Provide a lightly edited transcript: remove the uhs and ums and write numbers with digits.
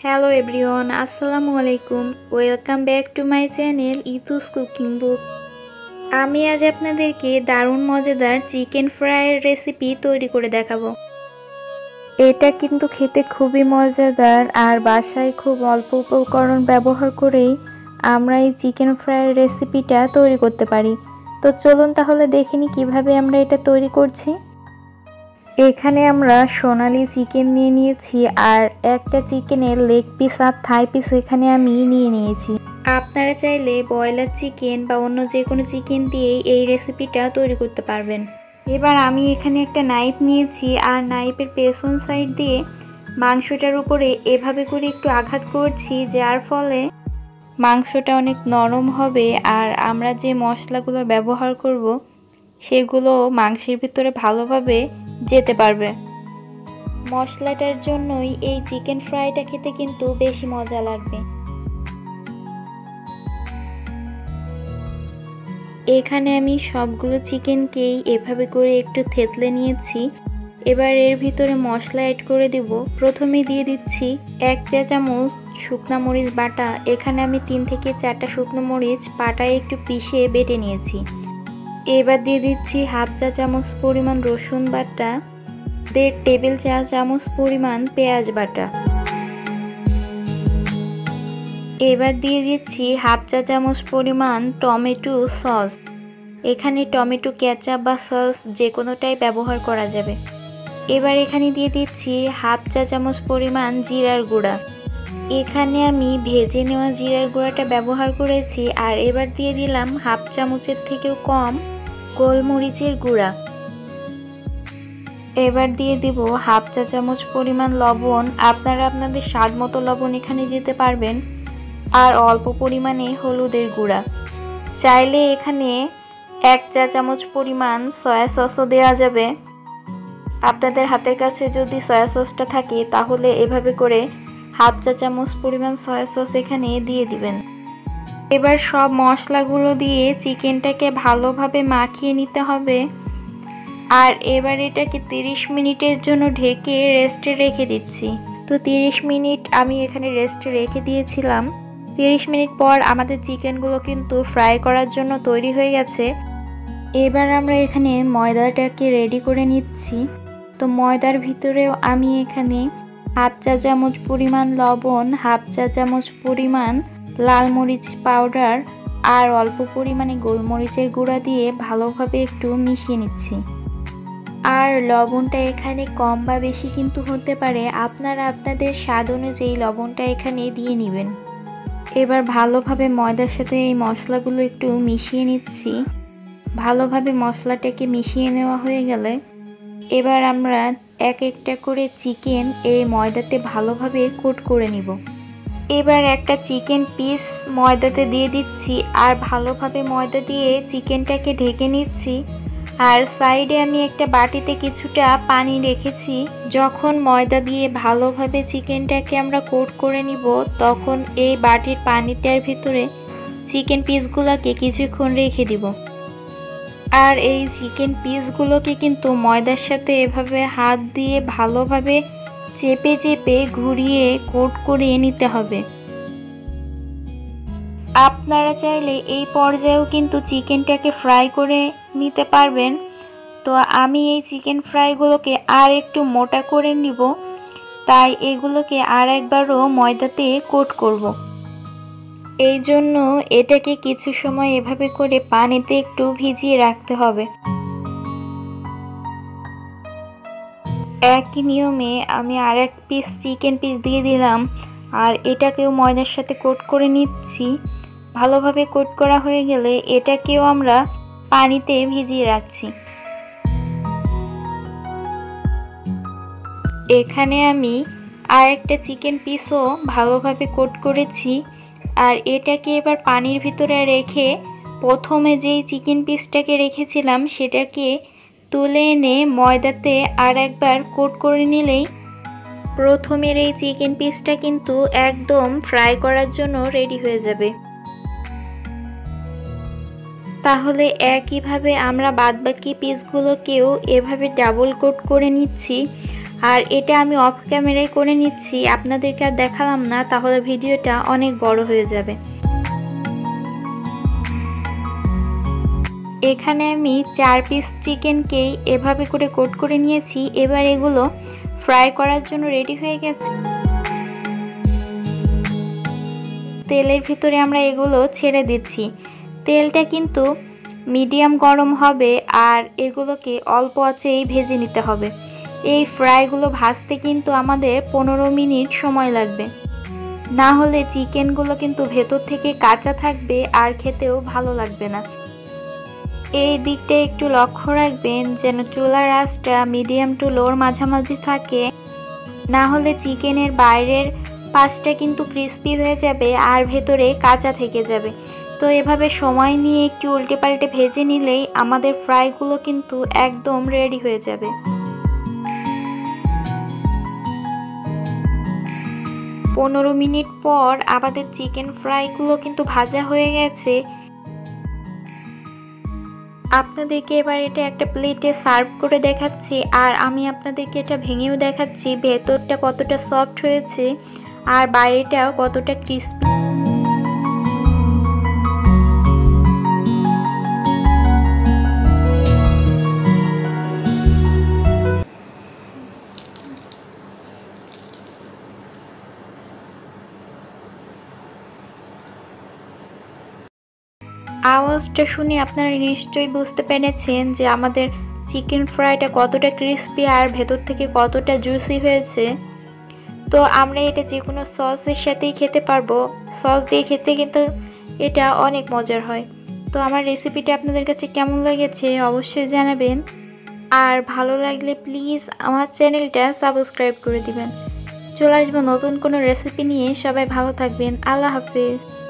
Hello everyone, Assalamu alaikum. Welcome back to my channel ইতুস cooking book. আমি আজ আপনাদেরকে দারুণ মজাদার চিকেন ফ্রাইয়ের রেসিপি তৈরি করে দেখাবো। এটা কিন্তু খেতে খুবই মজাদার আর বাসায় খুব অল্প উপকরণ ব্যবহার করেই আমরা এই চিকেন ফ্রাইয়ের রেসিপিটা তৈরি করতে পারি। তো চলুন তাহলে দেখে নিই কিভাবে আমরা এটা তৈরি করছি। এখানে আমরা সোনালি চিকেন নিয়ে নিয়েছি আর একটা চিকেনের লেগ পিস আর থাই পিস এখানে আমি নিয়ে নিয়েছি। আপনারা চাইলে ব্রয়লার চিকেন বা অন্য যে কোনো চিকেন দিয়েই এই রেসিপিটা তৈরি করতে পারবেন। এবার আমি এখানে একটা নাইফ নিয়েছি আর নাইফের পেছন সাইড দিয়ে মাংসটার উপরে এভাবে করে একটু আঘাত করছি, যার ফলে মাংসটা অনেক নরম হবে আর আমরা যে মশলাগুলো ব্যবহার করব সেগুলো মাংসের ভিতরে ভালোভাবে যেতে পারবে। মশলাটার জন্যই এই চিকেন ফ্রাইটা খেতে কিন্তু বেশি মজা লাগবে। এখানে আমি সবগুলো চিকেনকেই এভাবে করে একটু থেতলে নিয়েছি। এবার এর ভিতরে মশলা অ্যাড করে দেব। প্রথমে দিয়ে দিচ্ছি 1 চা চামচ শুকনো মরিচ বাটা। এখানে আমি 3 থেকে 4টা শুকনো মরিচ পাটায় একটু পিষে বেটে নিয়েছি। এবার দিয়ে দিচ্ছি 1/2 চা চামচ পরিমাণ রসুন বাটা, 1.5 টেবিল চা চামচ পরিমাণ পেঁয়াজ বাটা। এবার দিয়ে দিচ্ছি 1/2 চা চামচ পরিমাণ টমেটো সস। এখানে টমেটো কেচাপ বা সস যে কোনোটাই ব্যবহার করা যাবে। এবার এখানে দিয়ে দিচ্ছি 1/2 চা চামচ পরিমাণ জিরার গুঁড়া। এখানে আমি ভেজে নেওয়া জিরার গুঁড়াটা ব্যবহার করেছি। আর এবার দিয়ে দিলাম 1/2 চামচের থেকেও কম গোলমরিচের গুঁড়া। এবার দিয়ে দেব 1/2 চা চামচ পরিমাণ লবণ। আপনারা আপনাদের স্বাদ মতো লবণ এখানে দিতে পারবেন। আর অল্প পরিমাণে হলুদের গুঁড়া। চাইলে এখানে 1 চা চামচ পরিমাণ সয়া সসও দেওয়া যাবে। আপনাদের হাতের কাছে যদি সয়া সসটা থাকে তাহলে এভাবে করে 1/2 চা চামচ পরিমাণ সয়া সস এখানে দিয়ে দিবেন। এবার সব মশলাগুলো দিয়ে চিকেনটাকে ভালোভাবে মাখিয়ে নিতে হবে। আর এবার এটাকে 30 মিনিটের জন্য ঢেকে রেস্টে রেখে দিচ্ছি। তো 30 মিনিট আমি এখানে রেস্টে রেখে দিয়েছিলাম। 30 মিনিট পর আমাদের চিকেনগুলো কিন্তু ফ্রাই করার জন্য তৈরি হয়ে গেছে। এবার আমরা এখানে ময়দাটাকে রেডি করে নিচ্ছি। তো ময়দার ভিতরেও আমি এখানে 1/2 চা চামচ পরিমাণ লবণ, 1/2 চা চামচ পরিমাণ লাল মরিচ পাউডার আর অল্প পরিমাণে গোলমরিচের গুঁড়া দিয়ে ভালোভাবে একটু মিশিয়ে নিচ্ছি। আর লবণটা এখানে কম বা বেশি কিন্তু হতে পারে, আপনারা আপনাদের স্বাদ অনুযায়ী লবণটা এখানে দিয়ে নেবেন। এবার ভালোভাবে ময়দার সাথে এই মশলাগুলো একটু মিশিয়ে নিচ্ছি। ভালোভাবে মশলাটাকে মিশিয়ে নেওয়া হয়ে গেলে এবার আমরা এক একটা করে চিকেন এই ময়দাতে ভালোভাবে কোট করে নিব। এবার একটা চিকেন পিস ময়দাতে দিয়ে দিচ্ছি আর ভালোভাবে ময়দা দিয়ে চিকেনটাকে ঢেকে নিচ্ছি। আর সাইডে আমি একটা বাটিতে কিছুটা পানি রেখেছি। যখন ময়দা দিয়ে ভালোভাবে চিকেনটাকে আমরা কোট করে নিব তখন এই বাটির পানিটার ভিতরে চিকেন পিসগুলোকে কিছুক্ষণ রেখে দিব। আর এই চিকেন পিসগুলোকে কিন্তু ময়দার সাথে এভাবে হাত দিয়ে ভালোভাবে চেপে চেপে ঘুরিয়ে কোট করিয়ে নিতে হবে। আপনারা চাইলে এই পর্যায়েও কিন্তু চিকেনটাকে ফ্রাই করে নিতে পারবেন। তো আমি এই চিকেন ফ্রাইগুলোকে আর একটু মোটা করে নিব, তাই এগুলোকে আর একবারও ময়দাতে কোট করব। এই জন্য এটাকে কিছু সময় এভাবে করে পানিতে একটু ভিজিয়ে রাখতে হবে। একই নিয়মে আমি আর এক পিস চিকেন পিস দিয়ে দিলাম আর এটাকেও ময়দার সাথে কোট করে নিচ্ছি। ভালোভাবে কোট করা হয়ে গেলে এটাকেও আমরা পানিতে ভিজিয়ে রাখছি। এখানে আমি আর একটা চিকেন পিসও ভালোভাবে কোট করেছি। আর এটাকে এবার পানির ভিতরে রেখে প্রথমে যেই চিকেন পিসটাকে রেখেছিলাম সেটাকে তুলে এনে ময়দাতে আর একবার কোট করে নিলেই প্রথমের এই চিকেন পিসটা কিন্তু একদম ফ্রাই করার জন্য রেডি হয়ে যাবে। তাহলে একইভাবে আমরা বাদবাকি পিসগুলোকেও এভাবে ডাবল কোট করে নিচ্ছি। আর এটা আমি অফ ক্যামেরায় করে নিচ্ছি, আপনাদেরকে আর দেখালাম না, তাহলে ভিডিওটা অনেক বড় হয়ে যাবে। এখানে আমি 4 পিস চিকেনকেই এভাবে করে কোট করে নিয়েছি। এবার এগুলো ফ্রাই করার জন্য রেডি হয়ে গেছে। তেলের ভিতরে আমরা এগুলো ছেড়ে দিচ্ছি। তেলটা কিন্তু মিডিয়াম গরম হবে আর এগুলোকে অল্প আঁচেই ভেজে নিতে হবে। এই ফ্রাইগুলো ভাজতে কিন্তু আমাদের 15 মিনিট সময় লাগবে, না হলে চিকেনগুলো কিন্তু ভেতর থেকে কাঁচা থাকবে আর খেতেও ভালো লাগবে না। এই দিকটা একটু লক্ষ্য রাখবেন যেন চুলার আঁচটা মিডিয়াম টু লোর মাঝামাঝি থাকে, না হলে চিকেনের বাইরের পাশটা কিন্তু ক্রিস্পি হয়ে যাবে আর ভেতরে কাঁচা থেকে যাবে। তো এভাবে সময় নিয়ে একটু উল্টে পাল্টে ভেজে নিলেই আমাদের ফ্রাইগুলো কিন্তু একদম রেডি হয়ে যাবে। পনেরো মিনিট পর আমাদের চিকেন ফ্রাইগুলো কিন্তু ভাজা হয়ে গেছে। আপনাদেরকে এবার এটা একটা প্লেটে সার্ভ করে দেখাচ্ছি, আর আমি আপনাদেরকে এটা ভেঙেও দেখাচ্ছি ভেতরটা কতটা সফট হয়েছে আর বাইরেটাও কতটা ক্রিস্পি। আওয়াজটা শুনে আপনারা নিশ্চয়ই বুঝতে পেরেছেন যে আমাদের চিকেন ফ্রাইটা কতটা ক্রিস্পি আর ভেতর থেকে কতটা জুসি হয়েছে। তো আমরা এটা যে কোনো সসের সাথেই খেতে পারবো। সস দিয়ে খেতে কিন্তু এটা অনেক মজার হয়। তো আমার রেসিপিটা আপনাদের কাছে কেমন লেগেছে অবশ্যই জানাবেন, আর ভালো লাগলে প্লিজ আমার চ্যানেলটা সাবস্ক্রাইব করে দিবেন। চলে আসবো নতুন কোনো রেসিপি নিয়ে। সবাই ভালো থাকবেন। আল্লাহ হাফেজ।